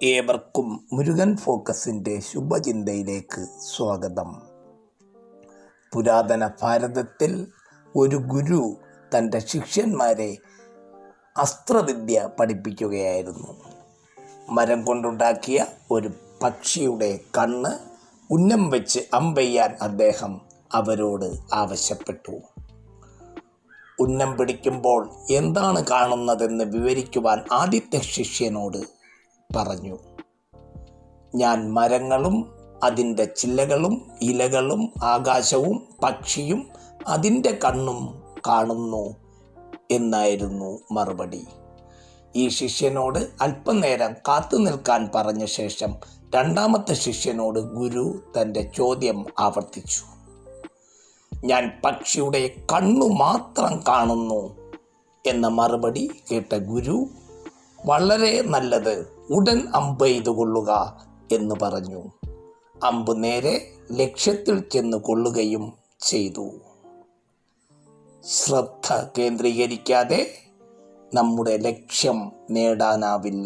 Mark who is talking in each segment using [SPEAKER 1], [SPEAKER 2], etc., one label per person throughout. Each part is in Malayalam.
[SPEAKER 1] ഏവർക്കും മുരുകൻ ഫോക്കസിൻ്റെ ശുഭചിന്തയിലേക്ക് സ്വാഗതം. പുരാതന ഭാരതത്തിൽ ഒരു ഗുരു തൻ്റെ ശിഷ്യന്മാരെ അസ്ത്രവിദ്യ പഠിപ്പിക്കുകയായിരുന്നു. മരം കൊണ്ടുണ്ടാക്കിയ ഒരു പക്ഷിയുടെ കണ്ണ് ഉന്നം വെച്ച് അമ്പെയ്യാൻ അദ്ദേഹം അവരോട് ആവശ്യപ്പെട്ടു. ഉന്നം പിടിക്കുമ്പോൾ എന്താണ് കാണുന്നതെന്ന് വിവരിക്കുവാൻ ആദ്യത്തെ ശിഷ്യനോട് പറഞ്ഞു. ഞാൻ മരങ്ങളും അതിൻ്റെ ചില്ലകളും ഇലകളും ആകാശവും പക്ഷിയും അതിൻ്റെ കണ്ണും കാണുന്നു എന്നായിരുന്നു മറുപടി. ഈ ശിഷ്യനോട് അല്പനേരം കാത്തു നിൽക്കാൻ പറഞ്ഞ ശേഷം രണ്ടാമത്തെ ശിഷ്യനോട് ഗുരു തൻ്റെ ചോദ്യം ആവർത്തിച്ചു. ഞാൻ പക്ഷിയുടെ കണ്ണു മാത്രം കാണുന്നു എന്ന മറുപടി കേട്ട ഗുരു, വളരെ നല്ലത്, ഉടൻ അമ്പെയ്തു കൊള്ളുക എന്ന് പറഞ്ഞു. അമ്പ് നേരെ ലക്ഷ്യത്തിൽ ചെന്ന് കൊള്ളുകയും ചെയ്തു. ശ്രദ്ധ കേന്ദ്രീകരിക്കാതെ നമ്മുടെ ലക്ഷ്യം നേടാനാവില്ല.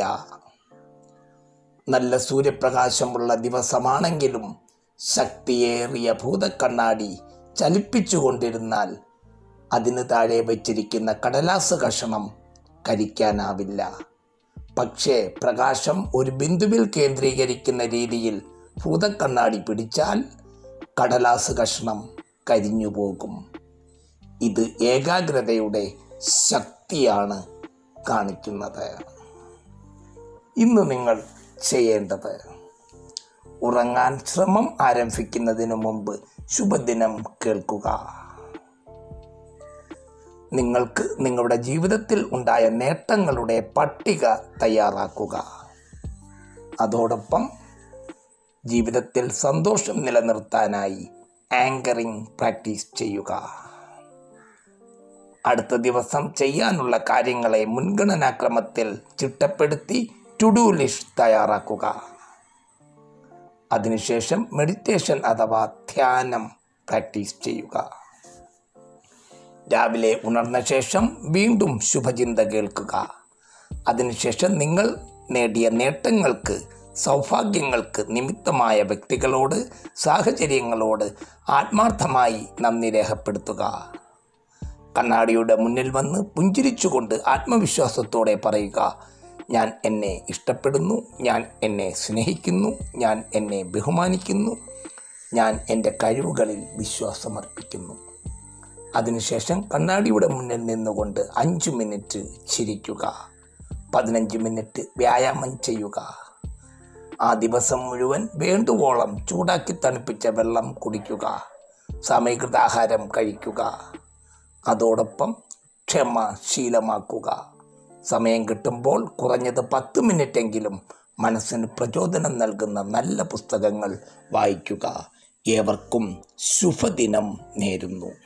[SPEAKER 1] നല്ല സൂര്യപ്രകാശമുള്ള ദിവസമാണെങ്കിലും ശക്തിയേറിയ ഭൂതക്കണ്ണാടി ചലിപ്പിച്ചുകൊണ്ടിരുന്നാൽ അതിന് താഴെ വച്ചിരിക്കുന്ന കടലാസ് കഷണം കരിക്കാനാവില്ല. പക്ഷേ പ്രകാശം ഒരു ബിന്ദുവിൽ കേന്ദ്രീകരിക്കുന്ന രീതിയിൽ ഭൂതക്കണ്ണാടി പിടിച്ചാൽ കടലാസ് കഷണം കരിഞ്ഞു പോകും. ഇത് ഏകാഗ്രതയുടെ ശക്തിയാണ് കാണിക്കുന്നത്. ഇന്ന് നിങ്ങൾ ചെയ്യേണ്ടത്, ഉറങ്ങാൻ ശ്രമം ആരംഭിക്കുന്നതിന് മുമ്പ് ശുഭദിനം കേൾക്കുക. നിങ്ങൾക്ക് നിങ്ങളുടെ ജീവിതത്തിൽ ഉണ്ടായ നേട്ടങ്ങളുടെ പട്ടിക തയ്യാറാക്കുക. അതോടൊപ്പം ജീവിതത്തിൽ സന്തോഷം നിലനിർത്താനായി ആങ്കറിംഗ് പ്രാക്ടീസ് ചെയ്യുക. അടുത്ത ദിവസം ചെയ്യാനുള്ള കാര്യങ്ങളെ മുൻഗണനാക്രമത്തിൽ ചിട്ടപ്പെടുത്തി ടു ഡു ലിസ്റ്റ് തയ്യാറാക്കുക. അതിനുശേഷം മെഡിറ്റേഷൻ അഥവാ ധ്യാനം പ്രാക്ടീസ് ചെയ്യുക. രാവിലെ ഉണർന്ന ശേഷം വീണ്ടും ശുഭചിന്ത കേൾക്കുക. അതിനുശേഷം നിങ്ങൾ നേടിയ നേട്ടങ്ങൾക്ക്, സൗഭാഗ്യങ്ങൾക്ക് നിമിത്തമായ വ്യക്തികളോട്, സാഹചര്യങ്ങളോട് ആത്മാർത്ഥമായി നന്ദി രേഖപ്പെടുത്തുക. കണ്ണാടിയുടെ മുന്നിൽ വന്ന് പുഞ്ചിരിച്ചുകൊണ്ട് ആത്മവിശ്വാസത്തോടെ പറയുക, ഞാൻ എന്നെ ഇഷ്ടപ്പെടുന്നു, ഞാൻ എന്നെ സ്നേഹിക്കുന്നു, ഞാൻ എന്നെ ബഹുമാനിക്കുന്നു, ഞാൻ എൻ്റെ കഴിവുകളിൽ വിശ്വാസമർപ്പിക്കുന്നു. അതിനുശേഷം കണ്ണാടിയുടെ മുന്നിൽ നിന്നുകൊണ്ട് 5 മിനിറ്റ് ചിരിക്കുക. 15 മിനിറ്റ് വ്യായാമം ചെയ്യുക. ആ ദിവസം മുഴുവൻ വേണ്ടുവോളം ചൂടാക്കി തണുപ്പിച്ച വെള്ളം കുടിക്കുക. സമീകൃത ആഹാരം കഴിക്കുക. അതോടൊപ്പം ക്ഷമ ശീലമാക്കുക. സമയം കിട്ടുമ്പോൾ കുറഞ്ഞത് 10 മിനിറ്റെങ്കിലും മനസ്സിന് പ്രചോദനം നൽകുന്ന നല്ല പുസ്തകങ്ങൾ വായിക്കുക. ഏവർക്കും ശുഭദിനം നേരുന്നു.